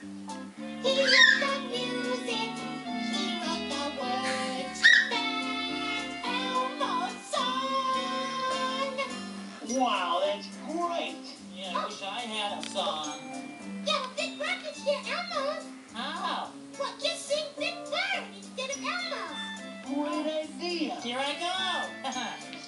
He wrote the music, he wrote the words. That's Elmo's song. Wow, that's great. Yeah, I wish I had a song. Yeah, well, Big Bird could steal Elmo's. How? Well, just sing Big Bird instead of Elmo. Great idea. Here I go.